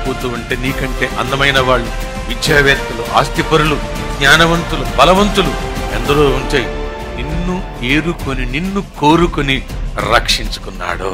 వెళ్ళిపోతూ ఉంటే నీకంటే అందమైన వాళ్ళు, విద్యావేత్తలు, ఆస్తిపరులు, జ్ఞానవంతులు, బలవంతులు ఎందరో ఉంటే నిన్ను ఏరుకొని నిన్ను కోరుకొని రక్షించుకున్నాడు.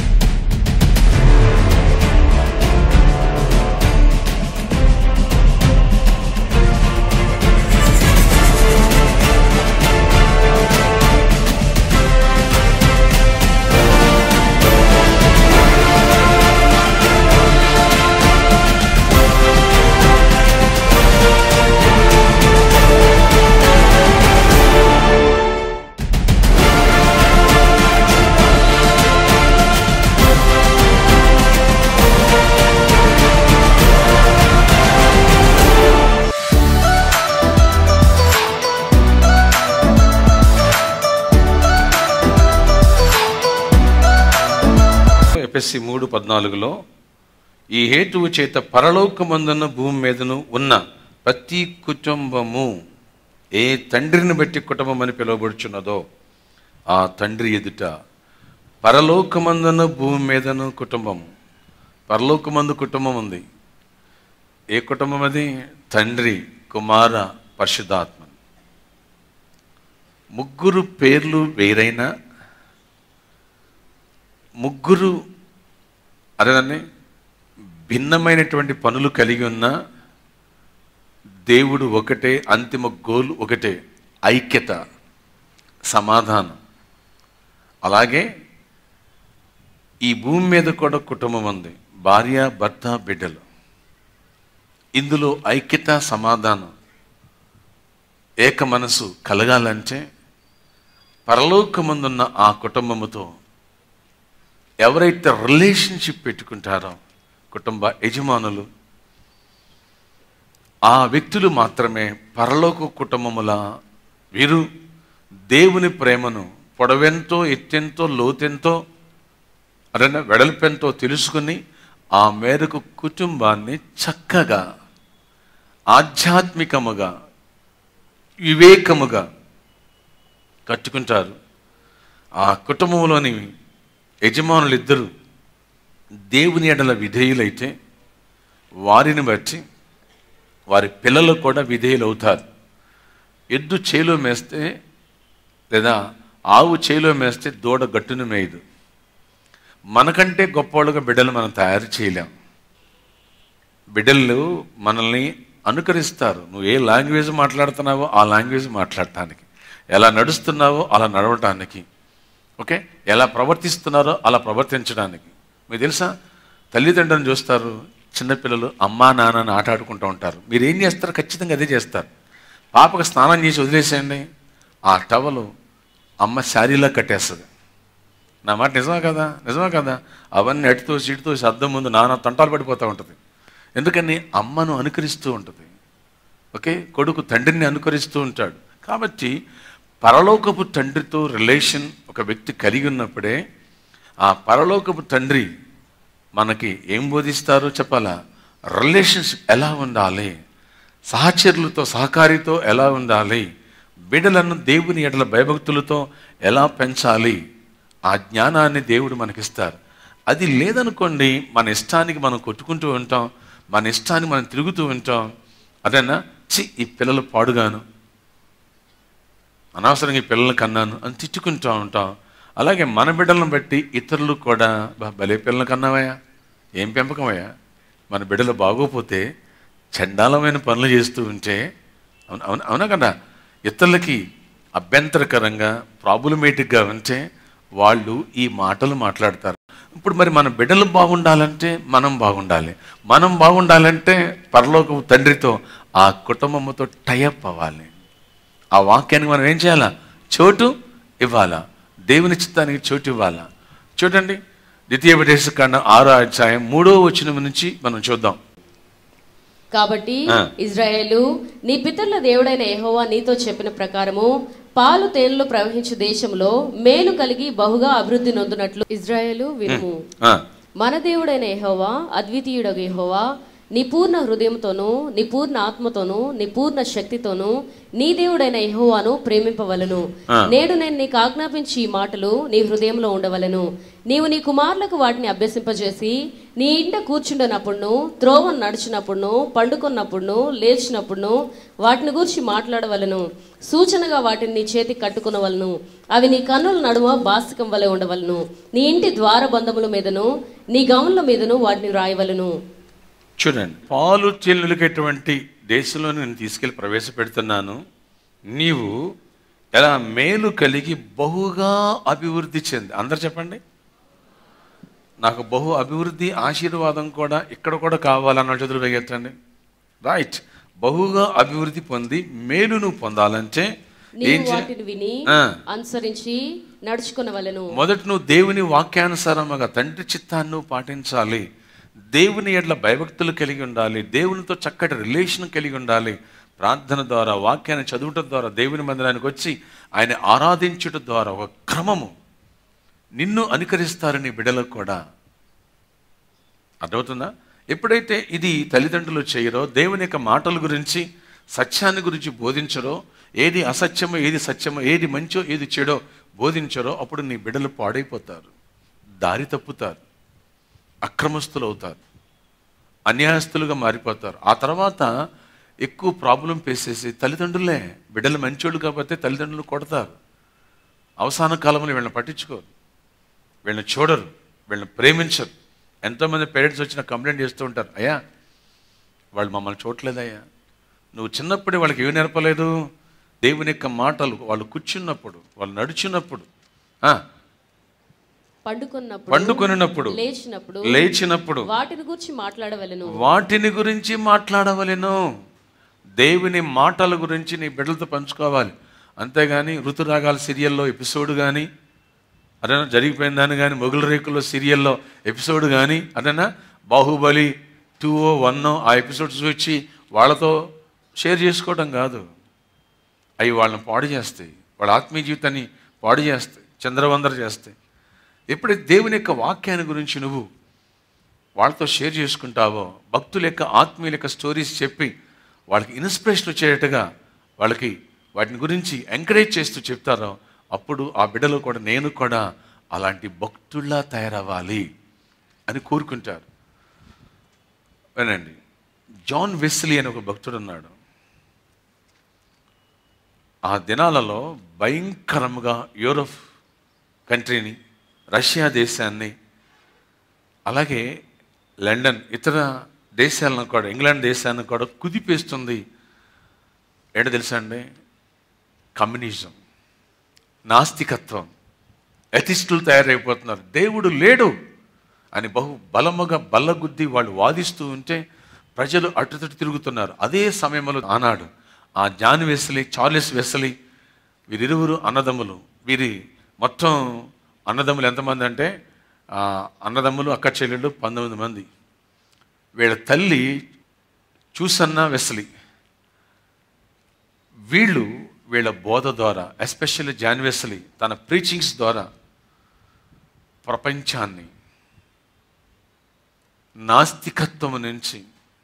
ఎఫెసీ 3:14 ఈ హేతువు చేత పరలోకమందున భూమి మీదను ఉన్న ప్రతి కుటుంబము ఏ తండ్రిని బట్టి కుటుంబం అని పిలువబడుచున్నదో ఆ తండ్రి ఎదుట పరలోకమందున భూమి మీదను కుటుంబము. పరలోకమందు కుటుంబం ఉంది. ఏ కుటుంబం అది? తండ్రి, కుమార, పరిశుద్ధాత్మ. ముగ్గురు పేర్లు వేరైనా ముగ్గురు అదేనండి భిన్నమైనటువంటి పనులు కలిగి ఉన్న దేవుడు ఒకటే, అంతిమ గోల్ ఒకటే, ఐక్యత, సమాధానం. అలాగే ఈ భూమి మీద కూడా కుటుంబం ఉంది, భార్య, భర్త, బిడ్డలు. ఇందులో ఐక్యత, సమాధానం, ఏక మనసు కలగాలంటే పరలోకమందున్న ఆ కుటుంబముతో ఎవరైతే రిలేషన్షిప్ పెట్టుకుంటారో కుటుంబ యజమానులు, ఆ వ్యక్తులు మాత్రమే పరలోక కుటుంబముల వీరు దేవుని ప్రేమను పొడవెంతో, ఎత్తెంతో, లోతెంతో, అదన వెడల్పెంతో తెలుసుకుని ఆ మేరకు కుటుంబాన్ని చక్కగా, ఆధ్యాత్మికముగా, వివేకముగా కట్టుకుంటారు. ఆ కుటుంబంలోని యజమానులు ఇద్దరు దేవుని ఎడల విధేయులైతే వారిని బట్టి వారి పిల్లలు కూడా విధేయులు అవుతారు. ఎద్దు చేలో మేస్తే లేదా ఆవు చేలో మేస్తే దూడ గట్టును మేయదు. మనకంటే గొప్పవాళ్ళుగా బిడ్డలు మనం తయారు చేయలేం. బిడ్డలు మనల్ని అనుకరిస్తారు. నువ్వు ఏ లాంగ్వేజ్ మాట్లాడుతున్నావో ఆ లాంగ్వేజ్ మాట్లాడటానికి, ఎలా నడుస్తున్నావో అలా నడవటానికి, ఓకే, ఎలా ప్రవర్తిస్తున్నారో అలా ప్రవర్తించడానికి. మీకు తెలుసా, తల్లిదండ్రులను చూస్తారు, చిన్నపిల్లలు అమ్మా నాన్న అని ఆట ఆడుకుంటూ ఉంటారు. మీరు ఏం చేస్తారు? ఖచ్చితంగా అదే చేస్తారు. పాపకు స్నానం చేసి వదిలేసేయండి, ఆ టవలు అమ్మ శారీలా కట్టేస్తుంది. నా మాట నిజమా కదా? నిజమా కదా? అవన్నీ అటుతో సీటుతో అద్దం ముందు నాన్న తంటాలు పడిపోతూ ఉంటుంది. ఎందుకని? అమ్మను అనుకరిస్తూ ఉంటుంది. ఓకే, కొడుకు తండ్రిని అనుకరిస్తూ ఉంటాడు. కాబట్టి పరలోకపు తండ్రితో రిలేషన్ ఒక వ్యక్తి కలిగి ఉన్నప్పుడే ఆ పరలోకపు తండ్రి మనకి ఏం బోధిస్తారో చెప్పాలా? రిలేషన్షిప్ ఎలా ఉండాలి, సహచరులతో, సహకారితో ఎలా ఉండాలి, బిడ్డలను దేవుని ఎడల భయభక్తులతో ఎలా పెంచాలి, ఆ జ్ఞానాన్ని దేవుడు మనకిస్తారు. అది లేదనుకోండి, మన ఇష్టానికి మనం కొట్టుకుంటూ ఉంటాం, మన ఇష్టానికి మనం తిరుగుతూ ఉంటాం. అదేనా, ఈ పిల్లలు పాడుగాను, అనవసరంగా ఈ పిల్లల్ని కన్నాను అని తిట్టుకుంటూ ఉంటాం. అలాగే మన బిడ్డలను బట్టి ఇతరులు కూడా భలే పిల్లలు కన్నావయ్యా, ఏం పెంపకమయ్యా. మన బిడ్డలు బాగోపోతే చండాలమైన పనులు చేస్తూ ఉంటే అవునా కదా, ఇతరులకి అభ్యంతరకరంగా, ప్రాబ్లమేటిక్గా ఉంటే వాళ్ళు ఈ మాటలు మాట్లాడతారు. ఇప్పుడు మరి మన బిడ్డలు బాగుండాలంటే మనం బాగుండాలి. మనం బాగుండాలంటే పరలోకపు తండ్రితో, ఆ కుటుంబంతో టైఅప్ అవ్వాలి. ఆ వాక్యానికి మనం ఏం చేయాలా? చోటు ఇవ్వాలా, దేవుని చిత్తానికి చోటు ఇవ్వాలా. చూడండి, ద్వితీయోపదేశకాండం 6వ అధ్యాయం 3వ వచనం నుంచి మనం చూద్దాం. కాబట్టి ఇజ్రాయేలు, నీ పితరుల దేవుడైన యెహోవా నీతో చెప్పిన ప్రకారము పాలు తేనెలు ప్రవహించు దేశంలో మేలు కలిగి బహుగా అభివృద్ధి నొందునట్లు ఇజ్రాయేలు వినుము. మన దేవుడైన యెహోవా, అద్వితీయుడగు యెహోవా, నీ పూర్ణ హృదయంతోనూ నీ పూర్ణ ఆత్మతోనూ నీ పూర్ణ శక్తితోనూ నీ దేవుడైన యెహోవాను ప్రేమింపవలను. నేడు నేను నీకు ఆజ్ఞాపించి ఈ మాటలు నీ హృదయంలో ఉండవలను. నీవు నీ కుమారులకు వాటిని అభ్యసింపజేసి నీ ఇంట కూర్చుండనప్పుడును, త్రోవను నడిచినప్పుడును, పండుకున్నప్పుడును, లేచినప్పుడును వాటిని గురించి మాట్లాడవలను. సూచనగా వాటిని నీ చేతికి కట్టుకునవలను. అవి నీ కన్నుల నడుమ బాసికం వలె ఉండవలను. నీ ఇంటి ద్వారబంధముల మీదను నీ గమనుల మీదను వాటిని రాయవలను. చూడండి, పాలు చెల్లులకేటువంటి దేశంలో నేను తీసుకెళ్ళి ప్రవేశపెడుతున్నాను. నీవు ఎలా మేలు కలిగి బహుగా అభివృద్ధి చెంది. అందరు చెప్పండి, నాకు బహు అభివృద్ధి ఆశీర్వాదం కూడా ఇక్కడ కూడా కావాలన్న చేతులు వేగెత్తండి. రైట్, బహుగా అభివృద్ధి పొంది మేలు నువ్వు పొందాలంటే వాటిని విని అనుసరించి నడుచుకునవలెను. మొదట నువ్వు దేవుని వాక్యానుసారముగా తండ్రి చిత్తాన్ని నువ్వు పాటించాలి. దేవుని ఎడ్ల భయభక్తులు కలిగి ఉండాలి. దేవునితో చక్కటి రిలేషన్ కలిగి ఉండాలి. ప్రార్థన ద్వారా, వాక్యాన్ని చదువుట ద్వారా, దేవుని మందిరానికి వచ్చి ఆయన ఆరాధించుట ద్వారా ఒక క్రమము నిన్ను అనుకరిస్తారు నీ బిడ్డలకు కూడా. అర్థమవుతుందా? ఎప్పుడైతే ఇది తల్లిదండ్రులు చేయరో, దేవుని యొక్క మాటల గురించి, సత్యాన్ని గురించి బోధించరో, ఏది అసత్యమో ఏది సత్యమో, ఏది మంచో ఏది చెడో బోధించరో, అప్పుడు నీ బిడ్డలు పాడైపోతారు, దారి తప్పుతారు, అక్రమస్తులు అవుతారు, అన్యాయస్తులుగా మారిపోతారు. ఆ తర్వాత ఎక్కువ ప్రాబ్లం ఫేస్ చేసి తల్లిదండ్రులే, బిడ్డలు మంచోళ్ళు కాబట్టి తల్లిదండ్రులు కొడతారు. అవసాన కాలంలో వీళ్ళని పట్టించుకోరు, వీళ్ళని చూడరు, వీళ్ళని ప్రేమించరు. ఎంతోమంది పేరెంట్స్ వచ్చిన కంప్లైంట్ చేస్తూ ఉంటారు, అయ్యా వాళ్ళు మమ్మల్ని చూడలేదయ్యా. నువ్వు చిన్నప్పుడే వాళ్ళకి ఏమి నేర్పలేదు? దేవుని యొక్క మాటలు వాళ్ళు కూర్చున్నప్పుడు, వాళ్ళు నడుచున్నప్పుడు, పండుకొనినప్పుడు, లేచినప్పుడు వాటిని గురించి మాట్లాడవలెను. దేవుని మాటల గురించి నీ బిడ్డలతో పంచుకోవాలి. అంతేగాని ఋతురాగాల సీరియల్లో ఎపిసోడ్ కానీ, అదేనా జరిగిపోయిందని కానీ, మొగుల రేకుల్లో సీరియల్లో ఎపిసోడ్ కానీ, అదేనా బాహుబలి 2 1 ఆ ఎపిసోడ్స్ వచ్చి వాళ్ళతో షేర్ చేసుకోవడం కాదు. అవి వాళ్ళని పాడు చేస్తాయి, వాళ్ళ ఆత్మీయ జీవితాన్ని పాడు చేస్తాయి, చంద్రవందర చేస్తాయి. ఎప్పుడైతే దేవుని యొక్క వాక్యాన్ని గురించి నువ్వు వాళ్ళతో షేర్ చేసుకుంటావో, భక్తుల యొక్క ఆత్మీయుల యొక్క స్టోరీస్ చెప్పి వాళ్ళకి ఇన్స్పిరేషన్ వచ్చేటట్టుగా వాళ్ళకి వాటిని గురించి ఎంకరేజ్ చేస్తూ చెప్తారో, అప్పుడు ఆ బిడ్డలు కూడా నేను కూడా అలాంటి భక్తుల్లా తయారవ్వాలి అని కోరుకుంటారు. వినండి, జాన్ వెస్లీ అని ఒక భక్తుడు ఉన్నాడు. ఆ దినాలలో భయంకరంగా యూరోప్ కంట్రీని, రష్యా దేశాన్ని, అలాగే లండన్ ఇతర దేశాలను కూడా, ఇంగ్లాండ్ దేశాన్ని కూడా కుదిపేస్తుంది. ఏంటో తెలుసా అండి? కమ్యూనిజం, నాస్తికత్వం, ఎథిస్టులు తయారైపోతున్నారు. దేవుడు లేడు అని బలముగా బల్లగుద్ది వాళ్ళు వాదిస్తూ ఉంటే ప్రజలు అటుతటు తిరుగుతున్నారు. అదే సమయంలో ఆనాడు ఆ జాన్ వెస్లీ, చార్లెస్ వెస్లీ, వీరిరువురు అన్నదమ్ములు. వీరి మొత్తం అన్నదమ్ములు ఎంతమంది అంటే, అన్నదమ్ములు అక్క చెల్లెళ్ళు 19 మంది. వీళ్ళ తల్లి చూసన్న వెస్లీ. వీళ్ళ బోధ ద్వారా, ఎస్పెషల్లీ జాన్ వెస్లీ తన ప్రీచింగ్స్ ద్వారా ప్రపంచాన్ని నాస్తికత్వం నుంచి,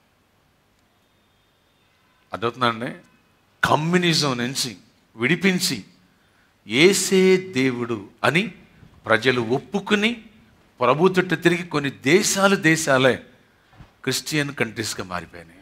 అర్థవుతుందండి, కమ్యూనిజం నుంచి విడిపించి యేసే దేవుడు అని ప్రజలు ఒప్పుకుని ప్రభుత్వ తిరిగి కొన్ని దేశాలే క్రిస్టియన్ కంట్రీస్గా మారిపోయినాయి.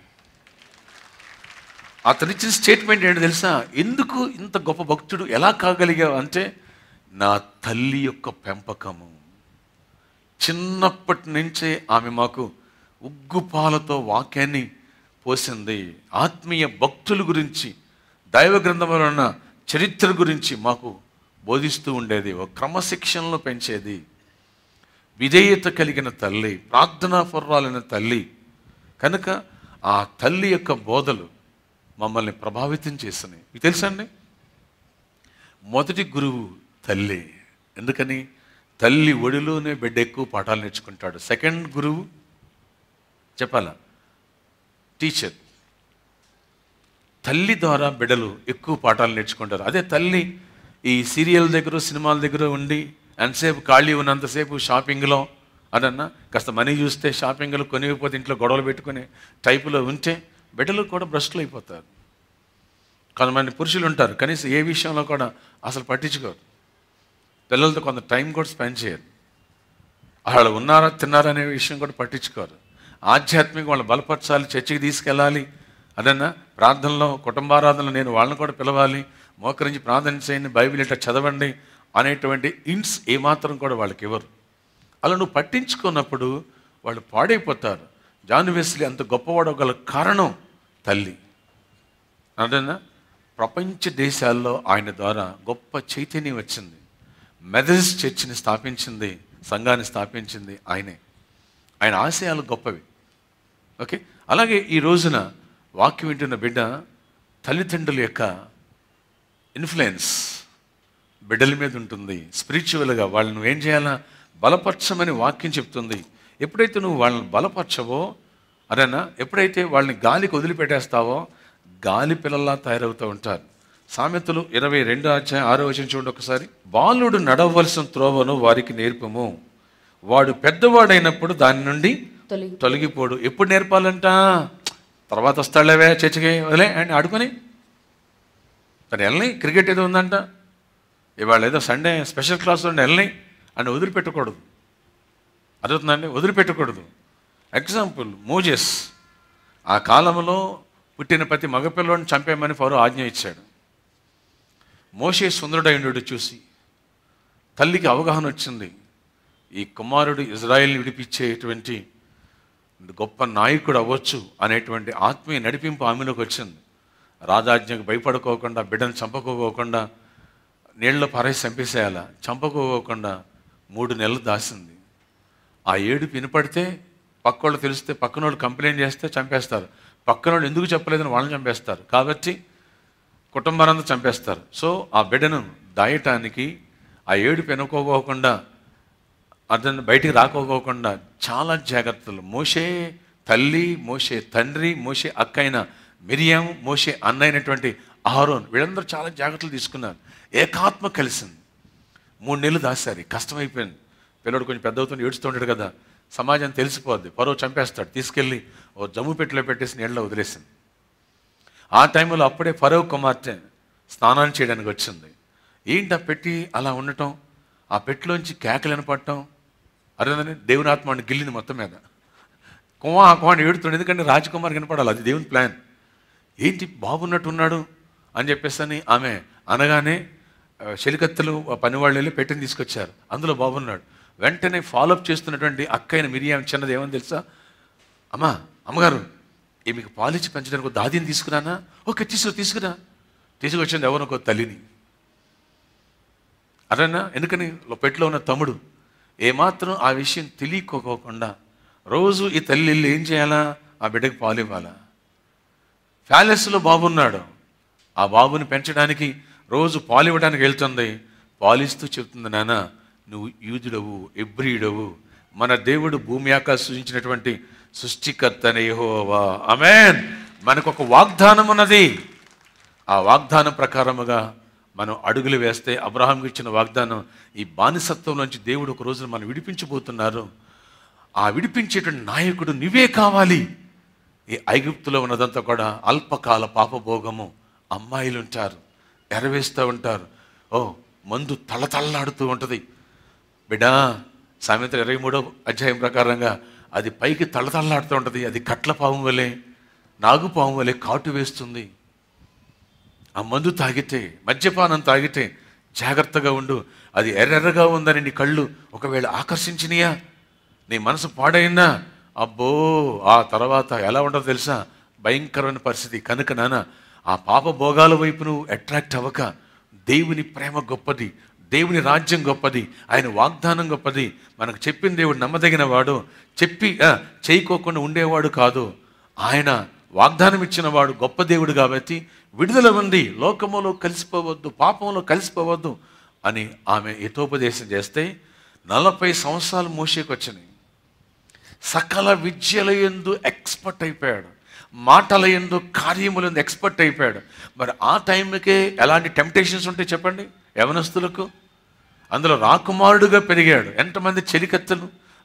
అతను ఇచ్చిన స్టేట్మెంట్ ఏంటో తెలుసా? ఎందుకు ఇంత గొప్ప భక్తుడు ఎలా కాగలిగావు అంటే, నా తల్లి యొక్క పెంపకము. చిన్నప్పటి నుంచే ఆమె మాకు ఉగ్గుపాలతో వాక్యాన్ని పోసింది. ఆత్మీయ భక్తుల గురించి, దైవ గ్రంథంలో ఉన్న చరిత్ర గురించి మాకు బోధిస్తూ ఉండేది. ఒక క్రమశిక్షణలో పెంచేది. విధేయత కలిగిన తల్లి, ప్రార్థనా పరురాలైన తల్లి. కనుక ఆ తల్లి యొక్క బోధలు మమ్మల్ని ప్రభావితం చేస్తున్నాయి. మీకు తెలుసా అండి, మొదటి గురువు తల్లి. ఎందుకని? తల్లి ఒడిలోనే బిడ్డ ఎక్కువ పాఠాలు నేర్చుకుంటాడు. సెకండ్ గురువు చెప్పాలా? టీచర్. తల్లి ద్వారా బిడ్డలు ఎక్కువ పాఠాలు నేర్చుకుంటారు. అదే తల్లి ఈ సీరియల్ దగ్గర, సినిమాల దగ్గర ఉండి ఎంతసేపు ఖాళీ ఉన్నంతసేపు షాపింగ్లో, అదన్నా కాస్త మనీ చూస్తే షాపింగ్లు కొనిపోతే ఇంట్లో గొడవలు పెట్టుకుని టైపులో ఉంటే బిడ్డలు కూడా భ్రష్టులు అయిపోతారు. కొంతమంది పురుషులు ఉంటారు కనీసం ఏ విషయంలో కూడా అసలు పట్టించుకోరు, పిల్లలతో కొంత టైం కూడా స్పెండ్ చేయరు, వాళ్ళు ఉన్నారా తిన్నారా అనే విషయం కూడా పట్టించుకోరు. ఆధ్యాత్మిక వాళ్ళు బలపరచాలి, చర్చికి తీసుకెళ్ళాలి, అదన్నా ప్రార్థనలో కుటుంబారాధనలో నేను వాళ్ళని కూడా పిలవాలి, మోకరించి ప్రార్థన చేయండి, బైబిల్ ఇట్లా చదవండి అనేటువంటి ఇంట్స్ ఏమాత్రం కూడా వాళ్ళకి ఇవ్వరు. అలా నువ్వు పట్టించుకున్నప్పుడు వాళ్ళు పాడైపోతారు. జాన్ వెస్లీ అంత గొప్పవాడు గల కారణం తల్లి. అదన్నా ప్రపంచ దేశాల్లో ఆయన ద్వారా గొప్ప చైతన్యం వచ్చింది. మెథడిస్ట్ చర్చిని స్థాపించింది, సంఘాన్ని స్థాపించింది ఆయనే. ఆయన ఆశయాలు గొప్పవి. ఓకే, అలాగే ఈ రోజున వాక్యం వింటున్న బిడ్డ తల్లిదండ్రుల యొక్క ఇన్ఫ్లుయెన్స్ బిడ్డల మీద ఉంటుంది. స్పిరిచువల్గా వాళ్ళను ఏం చేయాలా, బలపరచమని వాక్యం చెప్తుంది. ఎప్పుడైతే నువ్వు వాళ్ళని బలపరచవో అదేనా, ఎప్పుడైతే వాళ్ళని గాలికి వదిలిపెట్టేస్తావో గాలి పిల్లల్లా తయారవుతూ ఉంటారు. సామెతలు 22:6 చూడండి ఒకసారి. బాలుడు నడవలసిన త్రోవను వారికి నేర్పము, వాడు పెద్దవాడైనప్పుడు దాని నుండి తొలగిపోడు. ఎప్పుడు నేర్పాలంట? తర్వాత వస్తాడులేవే చర్చికి వదిలే అని ఆడుకొని తను వెళ్ళని. క్రికెట్ ఏదో ఉందంట, ఇవాళ ఏదో సండే స్పెషల్ క్లాస్ ఉండి వెళ్ళని అని వదిలిపెట్టకూడదు. అడుగుతుందండి, వదిలిపెట్టకూడదు. ఎగ్జాంపుల్ మోజెస్, ఆ కాలంలో పుట్టిన ప్రతి మగపిల్లని చంపేయమని ఫరో ఆజ్ఞ ఇచ్చాడు. మోషే సుందరుడైనడు చూసి తల్లికి అవగాహన వచ్చింది, ఈ కుమారుడు ఇజ్రాయెల్ని విడిపించేటువంటి గొప్ప నాయకుడు అవ్వచ్చు అనేటువంటి ఆత్మీయ నడిపింపు ఆమెలోకి వచ్చింది. రాజాజ్ఞకు భయపడుకోకుండా, బిడ్డను చంపకోకుండా, నీళ్ళలో పారేసి చంపేసేయాల, చంపకోకుండా 3 నెలలు దాసింది. ఆ ఏడుపు వినపడితే పక్కోళ్ళు తెలిస్తే, పక్కనోళ్ళు కంప్లైంట్ చేస్తే చంపేస్తారు, పక్కనోళ్ళు ఎందుకు చెప్పలేదని వాళ్ళని చంపేస్తారు, కాబట్టి కుటుంబానంతా చంపేస్తారు. సో ఆ బిడ్డను దాయటానికి ఆ ఏడుపు వెనుకోపోకుండా, అతను బయటికి రాకపోకుండా చాలా జాగ్రత్తలు. మోషే తల్లి, మోషే తండ్రి, మోషే అక్క అయిన మిరియాము, మోషే అన్న అయినటువంటి అహరోన్, వీళ్ళందరూ చాలా జాగ్రత్తలు తీసుకున్నారు. ఏకాత్మ కలిసింది. 3 నెలలు దాశారు. కష్టమైపోయింది. పిల్లడు కొంచెం పెద్ద అవుతుంది, ఏడుస్తుంటాడు కదా, సమాజం తెలిసిపోద్ది, పరో చంపేస్తాడు, తీసుకెళ్ళి ఓ జమ్ము పెట్టిలో పెట్టేసి నీళ్ళలో వదిలేసింది. ఆ టైంలో అప్పుడే ఫరో కుమార్తె స్నానాన్ని చేయడానికి వచ్చింది. ఏంటి ఆ పెట్టి అలా ఉండటం, ఆ పెట్టిలోంచి కేకలు వినపడటం, అదేంటని దేవుని ఆత్మని గిల్లింది మొత్తం మీద. కుమాని ఏడుతుండే, ఎందుకంటే రాజకుమార్ వినపడాలి, అది దేవుని ప్లాన్. ఏంటి బాబున్నట్టు ఉన్నాడు అని చెప్పేసి అని ఆమె అనగానే చెలికత్తెలు పనివాళ్ళు వెళ్ళి పెట్టిని తీసుకొచ్చారు, అందులో బాబున్నాడు. వెంటనే ఫాలోఅప్ చేస్తున్నటువంటి అక్కైన మిరియాం చిన్నది ఏమని తెలుసా, అమ్మగారు మీకు పాలిచ్చి పెంచడానికి దాదిని తీసుకురానా? ఓకే తీసుకురా. తీసుకొచ్చింది ఎవరినొక తల్లిని. అదన్నా ఎందుకని పెట్టిలో ఉన్న తమ్ముడు ఏమాత్రం ఆ విషయం తెలియకోకుండా రోజు ఈ తల్లి వెళ్ళి ఏం చేయాలా, ఆ బిడ్డకి పాలు ఇవ్వాలా. ప్యాలెస్లో బాబున్నాడు, ఆ బాబుని పెంచడానికి రోజు పాలు ఇవ్వడానికి వెళ్తుంది. పాలిస్తూ చెప్తుంది, నాన్న నువ్వు యూదుడవు, ఎబ్రీయుడవు, మన దేవుడు భూమి ఆకాశం సృష్టించినటువంటి సృష్టికర్తనే యెహోవా. ఆమేన్. మనకు ఒక వాగ్దానం ఉన్నది. ఆ వాగ్దానం ప్రకారముగా మనం అడుగులు వేస్తే, అబ్రహాంకి ఇచ్చిన వాగ్దానం, ఈ బానిసత్వం నుంచి దేవుడు ఒక రోజున మనం విడిపించబోతున్నారు. ఆ విడిపించేటువంటి నాయకుడు నువ్వే కావాలి. ఈ ఐగుప్తులో ఉన్నదంతా కూడా అల్పకాల పాపభోగము. అమ్మాయిలు ఉంటారు, ఎరవేస్తూ ఉంటారు, మందు తళతళలాడుతూ ఉంటుంది. బిడ్డా, సామెతలు 23వ ప్రకారంగా అది పైకి తళతళలాడుతూ ఉంటుంది. అది కట్ల పాము వలె, నాగుపాము వలె కాటు వేస్తుంది. ఆ మందు తాగితే, మద్యపానం తాగితే జాగ్రత్తగా ఉండు. అది ఎర్రెర్రగా ఉందని నీ కళ్ళు ఒకవేళ ఆకర్షించినయా, నీ మనసు పాడైనా, అబ్బో ఆ తర్వాత ఎలా ఉండదో తెలుసా, భయంకరమైన పరిస్థితి. కనుక నాన్న, ఆ పాప భోగాల వైపు నువ్వు అట్రాక్ట్ అవ్వక, దేవుని ప్రేమ గొప్పది, దేవుని రాజ్యం గొప్పది, ఆయన వాగ్దానం గొప్పది. మనకు చెప్పిన దేవుడు నమ్మదగిన వాడు, చెప్పి చేయకోకుండా ఉండేవాడు కాదు. ఆయన వాగ్దానం ఇచ్చిన వాడు గొప్ప దేవుడు. కాబట్టి విడుదల ఉంది, లోకములో కలిసిపోవద్దు, పాపంలో కలిసిపోవద్దు అని ఆమె హితోపదేశం చేస్తే 40 సంవత్సరాలు మోషేకి వచ్చినాయి. సకల విద్యల యందు ఎక్స్పర్ట్ అయిపోయాడు, మాటల యందు కార్యముల యందు ఎక్స్పర్ట్ అయిపోయాడు. మరి ఆ టైంకే ఎలాంటి టెంప్టేషన్స్ ఉంటాయి చెప్పండి యవనస్తులకు. అందులో రాకుమారుడుగా పెరిగాడు. ఎంతమంది చెలికత్తెలు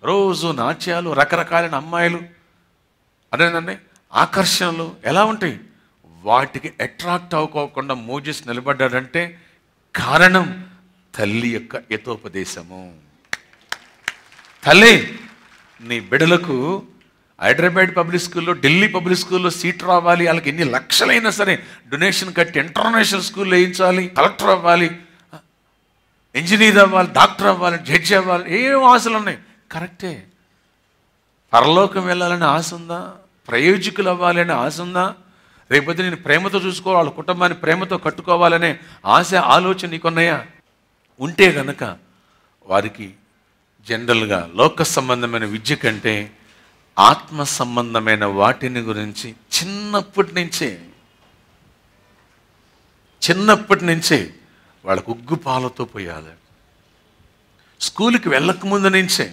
రోజు నాట్యాలు, రకరకాలైన అమ్మాయిలు, అదేనండి ఆకర్షణలు ఎలా ఉంటాయి. వాటికి అట్రాక్ట్ అవ్వకోకుండా మోజెస్ నిలబడ్డాడంటే కారణం తల్లి యొక్క హితోపదేశము. తల్లి, నీ బిడ్డలకు హైదరాబాద్ పబ్లిక్ స్కూల్లో, ఢిల్లీ పబ్లిక్ స్కూల్లో సీట్ రావాలి, వాళ్ళకి ఎన్ని లక్షలైనా సరే డొనేషన్ కట్టి ఇంటర్నేషనల్ స్కూల్లో వేయించాలి, కలెక్టర్ అవ్వాలి, ఇంజనీర్ అవ్వాలి, డాక్టర్ అవ్వాలి, జడ్జి అవ్వాలి, ఏం ఆశలు ఉన్నాయి. కరెక్టే. పరలోకం వెళ్ళాలని ఆశ ఉందా? ప్రయోజకులు అవ్వాలనే ఆశ ఉందా? రేపొద్దు నేను ప్రేమతో చూసుకోవాలి, వాళ్ళ కుటుంబాన్ని ప్రేమతో కట్టుకోవాలనే ఆశ, ఆలోచన నీకున్నాయా? ఉంటే గనక వారికి జనరల్గా లోక సంబంధమైన విద్య కంటే ఆత్మ సంబంధమైన వాటిని గురించి చిన్నప్పటి నుంచే వాళ్ళకు ఉగ్గు పాలతో పోయాలి. స్కూల్కి వెళ్ళక ముందు నుంచే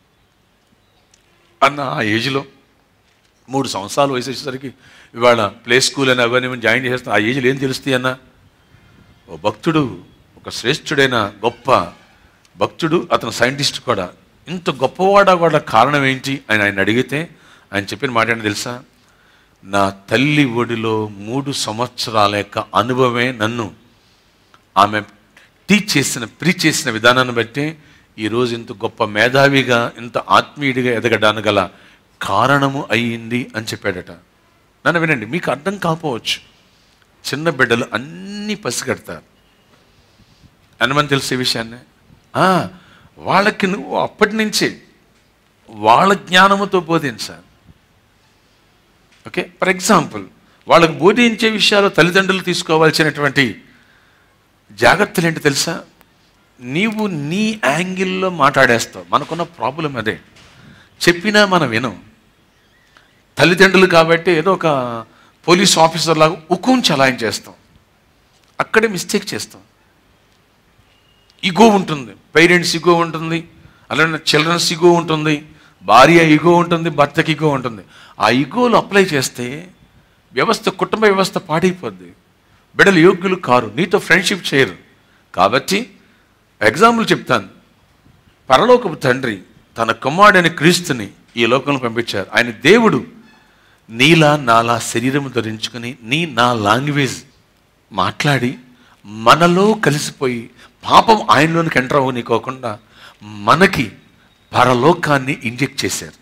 అన్న ఆ ఏజ్లో 3 సంవత్సరాలు వయసు వచ్చేసరికి ఇవాళ ప్లే స్కూల్ అని అవన్నీ జాయిన్ చేస్తాం. ఆ ఏజ్లో ఏం తెలుస్తాయి అన్న? ఓ భక్తుడు, ఒక శ్రేష్ఠుడైన గొప్ప భక్తుడు, అతను సైంటిస్ట్ కూడా, ఇంత గొప్పవాడా కూడా కారణం ఏంటి అని ఆయన అడిగితే ఆయన చెప్పిన మాట ఏంటో తెలుసా? నా తల్లి ఒడిలో 3 సంవత్సరాల యొక్క అనుభవమే నన్ను ఆమె ప్రీచ్ చేసిన విధానాన్ని బట్టి ఈరోజు ఇంత గొప్ప మేధావిగా, ఇంత ఆత్మీయుడిగా ఎదగడానికి గల కారణము అయ్యింది అని చెప్పాడట. నన్ను వినండి, మీకు అర్థం కాకపోవచ్చు, చిన్న బిడ్డలు అన్నీ పసిగడతారు. అనుమని తెలిసే విషయాన్ని వాళ్ళకి నువ్వు అప్పటి నుంచే వాళ్ళ జ్ఞానముతో బోధించాలి. ఓకే, ఫర్ ఎగ్జాంపుల్ వాళ్ళకు బోధించే విషయాలు తల్లిదండ్రులు తీసుకోవాల్సినటువంటి జాగ్రత్తలు ఏంటి తెలుసా? నీవు నీ యాంగిల్లో మాట్లాడేస్తావు. మనకున్న ప్రాబ్లం అదే. చెప్పినా మనం వినం. తల్లిదండ్రులు కాబట్టి ఏదో ఒక పోలీస్ ఆఫీసర్ లాగా హుకుం చలాయించేస్తాం. అక్కడే మిస్టేక్ చేస్తాం. ఈగో ఉంటుంది, పేరెంట్స్ ఈగో ఉంటుంది, అలానే చిల్డ్రన్స్ ఈగో ఉంటుంది, భార్య ఈగో ఉంటుంది, భర్తకి ఈగో ఉంటుంది. ఆ ఈగోలు అప్లై చేస్తే కుటుంబ వ్యవస్థ పాడైపోద్ది. బిడ్డలు యోగ్యులు కారు, నీతో ఫ్రెండ్షిప్ చేయరు. కాబట్టి ఎగ్జాంపుల్ చెప్తాను. పరలోకపు తండ్రి తన కుమారుడైన క్రీస్తుని ఈ లోకంలో పంపించారు. ఆయన దేవుడు నీలా నాలా శరీరము ధరించుకుని నా లాంగ్వేజ్ మాట్లాడి మనలో కలిసిపోయి పాపం ఆయనలోనికి ఎంటర్ అవ్వనీకోకుండా మనకి పరలోకాన్ని ఇంజెక్ట్ చేశారు.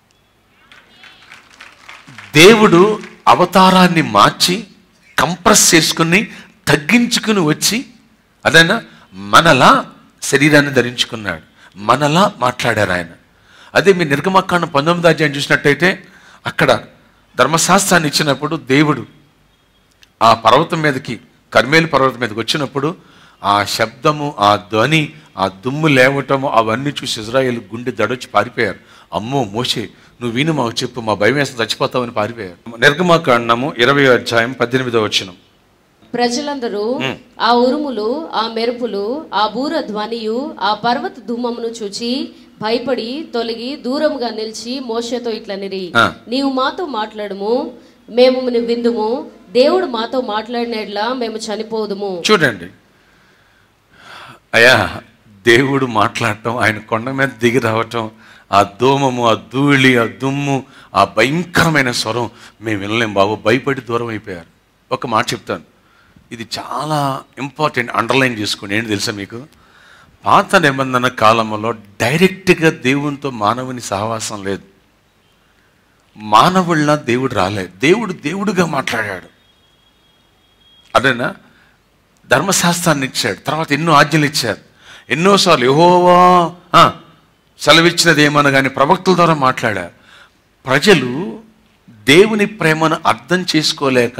దేవుడు అవతారాన్ని మార్చి కంప్రెస్ చేసుకుని తగ్గించుకుని వచ్చి అదైనా మనలా శరీరాన్ని ధరించుకున్నాడు, మనలా మాట్లాడారు ఆయన. అదే మీ నిర్గమకాండం 19వ అధ్యాయం చూసినట్టయితే అక్కడ ధర్మశాస్త్రాన్ని ఇచ్చినప్పుడు దేవుడు ఆ పర్వతం మీదకి, కర్మేలు పర్వతం మీదకి వచ్చినప్పుడు ఆ శబ్దము, ఆ ధ్వని, ఆ దుమ్ము లేవటము అవన్నీ చూసి ఇజ్రాయేల్ గుండె దడొచ్చి పారిపోయారు. అమ్మో మోషే, నువ్వు విను, మాకు చెప్పు, మా భయం వేస్తే చచ్చిపోతామని పారిపోయారు. నిర్గమకాండము 20వ అధ్యాయం 18వ వచనం. ప్రజలందరూ ఆ ఉరుములు, ఆ మెరుపులు, ఆ బూర ధ్వనియు, ఆ పర్వత ధూమమును చూచి భయపడి తొలగి దూరముగా నిలిచి మోషేతో ఇట్లనిరి, నీవు మాతో మాట్లాడము, మేము విందుము, దేవుడు మాతో మాట్లాడినట్లా మేము చనిపోదుము. చూడండి అయ్యా, దేవుడు మాట్లాడటం, ఆయన కొండ మీద దిగి రావటం, ఆ దోమము, ఆ ధూళి, ఆ దుమ్ము, ఆ భయంకరమైన స్వరం మేము వినలేం బాబు, భయపడి దూరం అయిపోయారు. ఒక మాట చెప్తాను, ఇది చాలా ఇంపార్టెంట్, అండర్లైన్ చేసుకోండి. ఏంటి తెలుసా మీకు? పాత నిబంధన కాలంలో డైరెక్ట్గా దేవునితో మానవుని సహవాసం లేదు. మానవుళ్ళ దేవుడు రాలేదు, దేవుడుగా మాట్లాడాడు. అదేనా? ధర్మశాస్త్రాన్ని ఇచ్చాడు, తర్వాత ఎన్నో ఆజ్ఞలు ఇచ్చారు, ఎన్నోసార్లు యెహోవా సెలవిచ్చినది ఏమన్నా కానీ ప్రవక్తల ద్వారా మాట్లాడారు. ప్రజలు దేవుని ప్రేమను అర్థం చేసుకోలేక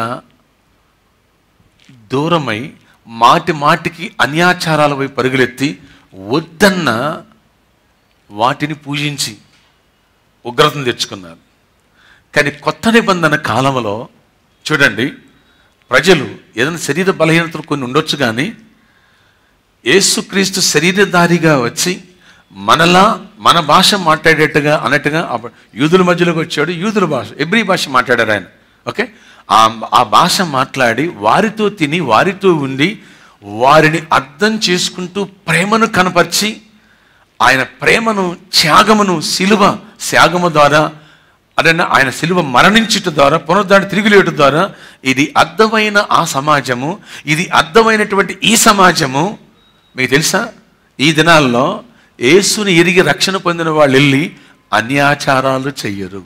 దూరమై మాటికి అన్యాచారాల వైపు పరుగులెత్తి వద్దన్న వాటిని పూజించి ఉగ్రతను తెచ్చుకున్నారు. కానీ కొత్త నిబంధన కాలంలో చూడండి, ప్రజలు ఏదైనా శరీర బలహీనతలు కొన్ని ఉండొచ్చు, కానీ యేసుక్రీస్తు శరీరధారిగా వచ్చి మనలా మన భాష మాట్లాడేట్టుగా అన్నట్టుగా యూదుల మధ్యలోకి వచ్చాడు. యూదుల భాష, ఎబ్రీ భాష మాట్లాడారు ఆయన. ఓకే, ఆ భాష మాట్లాడి వారితో తిని వారితో ఉండి వారిని అర్థం చేసుకుంటూ ప్రేమను కనపరిచి ఆయన ప్రేమను, త్యాగమును, శిలువ త్యాగము ద్వారా, అదే ఆయన శిలువ మరణించుట ద్వారా, పునరుద్ధరణ తిరిగి లేయడం ద్వారా, ఇది అర్థమైన ఆ సమాజము, ఇది అర్థమైనటువంటి ఈ సమాజము. మీకు తెలుసా, ఈ దినాల్లో యేసుని ఎరిగి రక్షణ పొందిన వాళ్ళు వెళ్ళి అన్యాచారాలు చెయ్యరు.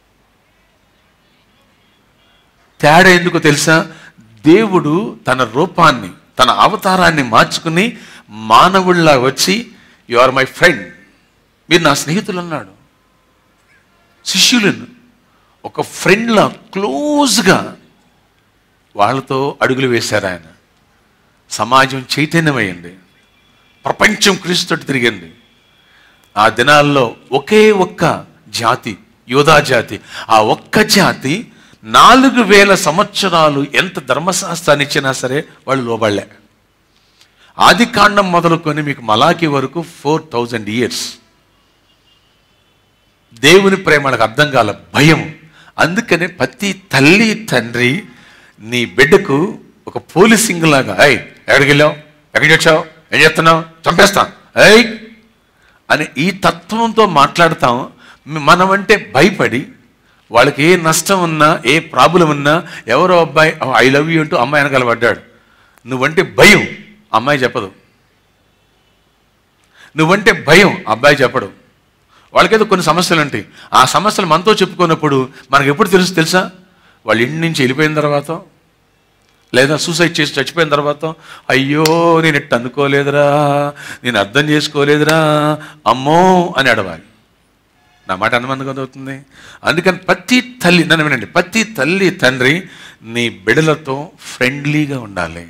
తేడా ఎందుకో తెలుసా? దేవుడు తన రూపాన్ని, తన అవతారాన్ని మార్చుకుని మానవుల్లా వచ్చి, యు ఆర్ మై ఫ్రెండ్, మీరు నా స్నేహితులు అన్నాడు. శిష్యులను ఒక ఫ్రెండ్లా క్లోజ్గా వాళ్ళతో అడుగులు వేశారు ఆయన. సమాజం చైతన్యమైంది, ప్రపంచం క్రీస్తుతో తిరిగింది. ఆ దినాల్లో ఒకే ఒక్క జాతి, యూదా జాతి. ఆ ఒక్క జాతి 4000 సంవత్సరాలు ఎంత ధర్మశాస్త్రాన్ని ఇచ్చినా సరే వాళ్ళు లోబడలే. ఆది కాండం మొదలుకొని మీకు మలాకి వరకు 4000 years. దేవుని ప్రేమ వాళ్ళకి అర్థం కాల, భయం. అందుకనే ప్రతి తల్లి తండ్రి నీ బిడ్డకు ఒక పోలీసింగ్ లాగా, ఎక్కడికి వెళ్ళావు, ఎక్కడికి వచ్చావు, ఏం చేస్తున్నావు, చంపేస్తాం అని ఈ తత్వంతో మాట్లాడతాం. మనమంటే భయపడి, వాళ్ళకి ఏ నష్టం ఉన్నా, ఏ ప్రాబ్లం ఉన్నా, ఎవరో అబ్బాయి ఐ లవ్ యూ అంటూ అమ్మాయి వెనకాల పడ్డాడు, నువ్వంటే భయం, అమ్మాయి చెప్పదు. నువ్వంటే భయం, అబ్బాయి చెప్పడు. వాళ్ళకేదో కొన్ని సమస్యలు ఉంటాయి. ఆ సమస్యలు మనతో చెప్పుకున్నప్పుడు మనకు ఎప్పుడు తెలుసా? వాళ్ళ ఇంటి నుంచి వెళ్ళిపోయిన తర్వాత, లేదా సూసైడ్ చేసి చచ్చిపోయిన తర్వాత, అయ్యో నేను ఇట్టు అనుకోలేదురా, నేను అర్థం చేసుకోలేదురా, అమ్మో అని అడవాలి. నా మాట అనుమందుగా అవుతుంది. అందుకని ప్రతి తల్లి, నన్ను వినండి, ప్రతి తల్లి తండ్రి నీ బిడ్డలతో ఫ్రెండ్లీగా ఉండాలి.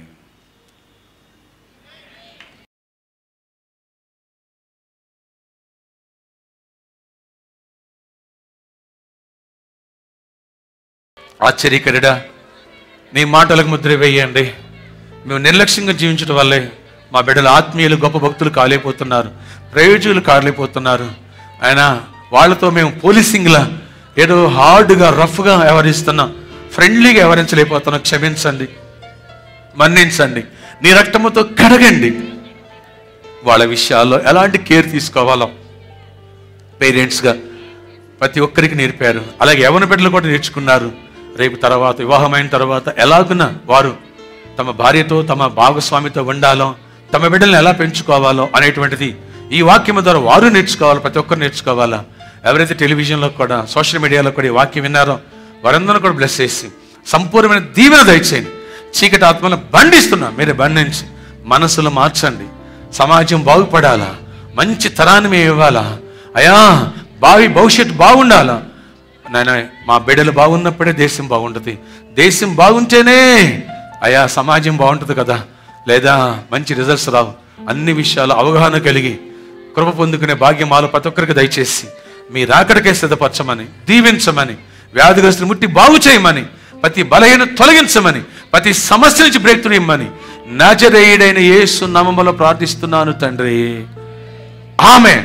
ఆశ్చర్యకరుడా, నీ మాటలకు ముద్ర వేయండి. మేము నిర్లక్ష్యంగా జీవించడం వల్లే మా బిడ్డలు ఆత్మీయులు, గొప్ప భక్తులు కాలేకపోతున్నారు, ప్రయోజకులు కాలేకపోతున్నారు. ఆయన వాళ్ళతో మేము పోలీసింగ్లా ఏదో హార్డ్గా, రఫ్గా వ్యవహరిస్తున్నాం, ఫ్రెండ్లీగా వ్యవహరించలేకపోతున్నాం. క్షమించండి, మన్నించండి, నీ రక్తముతో కడగండి. వాళ్ళ విషయాల్లో ఎలాంటి కేర్ తీసుకోవాలో పేరెంట్స్గా ప్రతి ఒక్కరికి నేర్పారు. అలాగే యవ్వన బిడ్డలు కూడా నేర్చుకున్నారు. రేపు తర్వాత, వివాహమైన తర్వాత ఎలాగున్నా వారు తమ భార్యతో, తమ భాగస్వామితో ఉండాలో, తమ బిడ్డలను ఎలా పెంచుకోవాలో అనేటువంటిది ఈ వాక్యం ద్వారా వారు నేర్చుకోవాలి, ప్రతి ఒక్కరు నేర్చుకోవాలా. ఎవరైతే టెలివిజన్లో కూడా, సోషల్ మీడియాలో కూడా ఈ వాక్యం విన్నారో వారందరూ కూడా బ్లెస్ చేసి సంపూర్ణమైన దీవెన దయచేయండి. చీకటి ఆత్మలను బంధిస్తున్నా, మీరే బంధించి మనసులు మార్చండి. సమాజం బాగుపడాలా, మంచి తరాన్ని మేము ఇవ్వాలా, అయా భవిష్యత్తు బాగుండాలా. నాయన మా బిడ్డలు బాగున్నప్పుడే దేశం బాగుంటుంది, దేశం బాగుంటేనే అయా సమాజం బాగుంటుంది కదా, లేదా మంచి రిజల్ట్స్ రావు. అన్ని విషయాలు అవగాహన కలిగి కృప పొందుకునే భాగ్యం మాలో ప్రతి ఒక్కరికి దయచేసి మీ రాకడకే సిద్ధపరచమని, దీవించమని, వ్యాధిగ్రస్తులు ముట్టి బాగు చేయమని, ప్రతి బలహీన తొలగించమని, ప్రతి సమస్య నుంచి బ్రేక్ త్రూ ఇమ్మని నజరేయుడైన యేసు నామములో ప్రార్థిస్తున్నాను తండ్రి, ఆమేన్.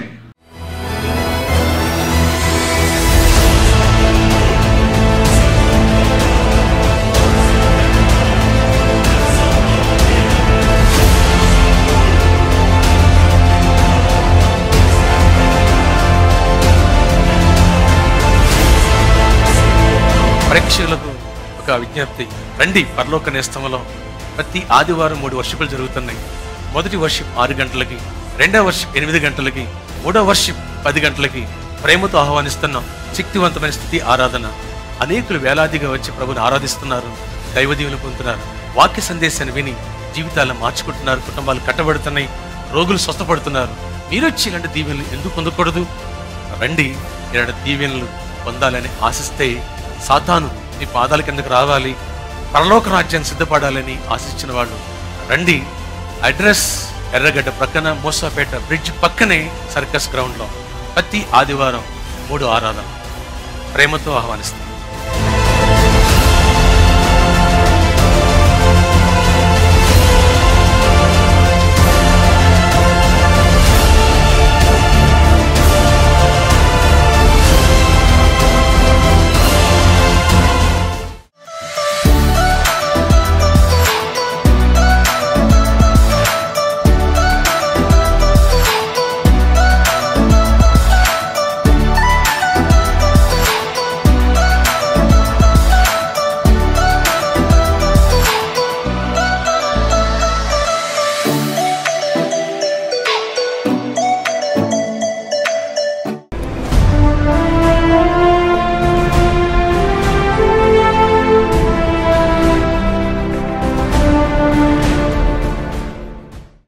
ప్రేక్షకులకు ఒక విజ్ఞప్తి, రండి పరలోక నేస్తంలో ప్రతి ఆదివారం 3 వర్షిపులు జరుగుతున్నాయి. మొదటి వర్షిప్ 6 గంటలకి, రెండవ వర్షిప్ 8 గంటలకి, మూడవ వర్షిప్ 10 గంటలకి ప్రేమతో ఆహ్వానిస్తున్నాం. శక్తివంతమైన స్థితి ఆరాధన. అనేకులు వేలాదిగా వచ్చి ప్రభుని ఆరాధిస్తున్నారు, దైవదీవులు పొందుతున్నారు, వాక్య సందేశాన్ని విని జీవితాలను మార్చుకుంటున్నారు, కుటుంబాలు కట్టబడుతున్నాయి, రోగులు స్వస్థపడుతున్నారు. మీరు వచ్చి ఇలాంటి దీవెనలు ఎందుకు పొందకూడదు? రండి, ఇలాంటి దీవెనలు పొందాలని ఆశిస్తే సాతాను మీ పాదాల కిందకు రావాలి, పరలోక రాజ్యాన్ని సిద్ధపడాలని ఆశించిన వాళ్ళు రండి. అడ్రస్ ఎర్రగడ్డ ప్రక్కన, మోసాపేట బ్రిడ్జ్ పక్కనే సర్కస్ గ్రౌండ్లో ప్రతి ఆదివారం 3 ఆరాధన. ప్రేమతో ఆహ్వానిస్తాం.